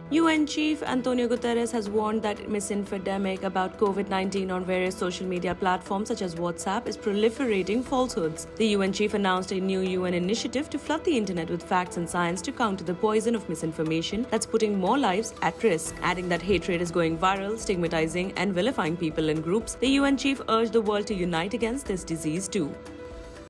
UN Chief Antonio Guterres has warned that misinfo-demic about COVID-19 on various social media platforms such as WhatsApp is proliferating falsehoods. The UN Chief announced a new UN initiative to flood the internet with facts and science to counter the poison of misinformation that's putting more lives at risk. Adding that hatred is going viral, stigmatizing and vilifying people and groups, the UN Chief urged the world to unite against this disease too.